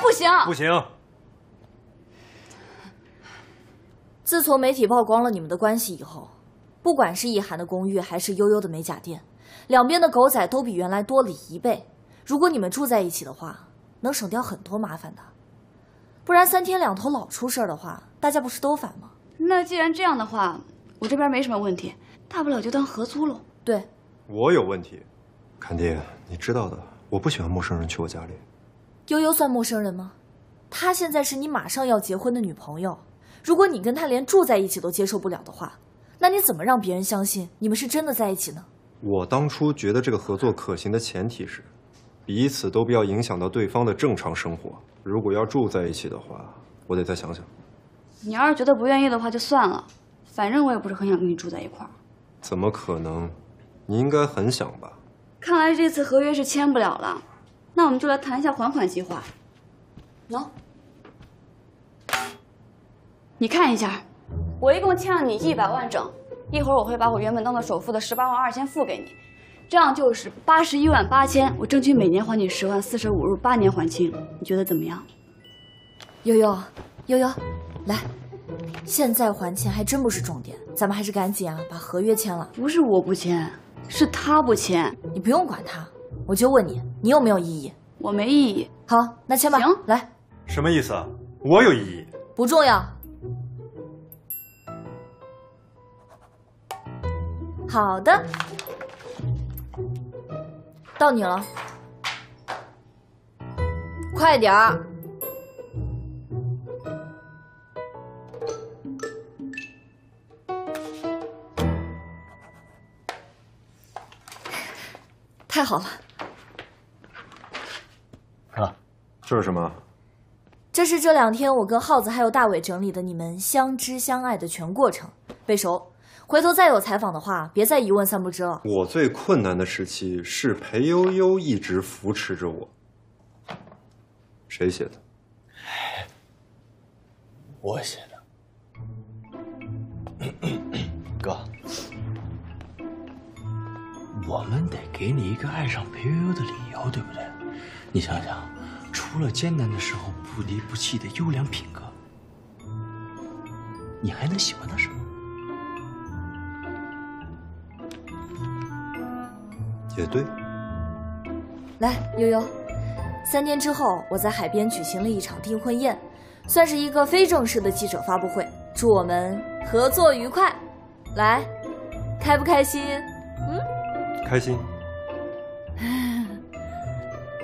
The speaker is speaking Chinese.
不行， 不行。 自从媒体曝光了你们的关系以后，不管是意涵的公寓还是悠悠的美甲店，两边的狗仔都比原来多了1倍。如果你们住在一起的话，能省掉很多麻烦的。不然3天2头老出事的话，大家不是都烦吗？ 那既然这样的话，我这边没什么问题，大不了就当合租喽。 对， 我有问题。坎迪，你知道的，我不喜欢陌生人去我家里。 悠悠算陌生人吗？她现在是你马上要结婚的女朋友。如果你跟他连住在一起都接受不了的话，那你怎么让别人相信你们是真的在一起呢？ 我当初觉得这个合作可行的前提是，彼此都不要影响到对方的正常生活。如果要住在一起的话，我得再想想。 你要是觉得不愿意的话，就算了，反正我也不是很想跟你住在一块儿。 怎么可能？你应该很想吧？ 看来这次合约是签不了了，那我们就来谈一下还款计划。喏，你看一下，我一共欠了你100万整，一会儿我会把我原本当做首付的18.2万付给你，这样就是81.8万，我争取每年还你10万，45入8年还清，你觉得怎么样？ 悠悠，悠悠，来，现在还钱还真不是重点，咱们还是赶紧啊把合约签了。 不是我不签，是他不签。 你不用管他，我就问你，你有没有异议？ 我没异议。 好，那签吧。 行， 来。 什么意思啊？我有异议。 不重要。好的，到你了，快点儿。太好了。 啊，这是什么？ 这是这2天我跟耗子还有大伟整理的你们相知相爱的全过程，背熟。回头再有采访的话，别再一问三不知了。 我最困难的时期是裴悠悠一直扶持着我。谁写的？ 我写的。哥，我们得给你一个爱上裴悠悠的理由，对不对？你想想，除了艰难的时候不离不弃的优良品格，你还能喜欢他什么？ 也对。 来，悠悠，3天之后我在海边举行了一场订婚宴，算是一个非正式的记者发布会，祝我们合作愉快。来，开不开心？ 开心。 唉。